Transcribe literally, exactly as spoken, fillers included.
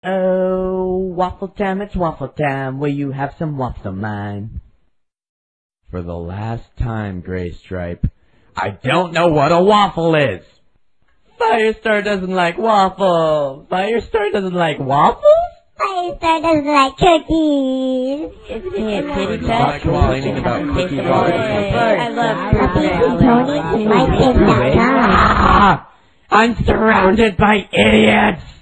Oh, waffle time, it's waffle time. Will you have some waffles of mine? For the last time, Gray Stripe, I don't know what a waffle is. Firestar doesn't like waffles. Firestar doesn't like waffles? Firestar doesn't like cookies. Isn't he a kitty cat? Complaining about cookie bars. I love cookies. Tony, my kids dot com. I'm surrounded by idiots.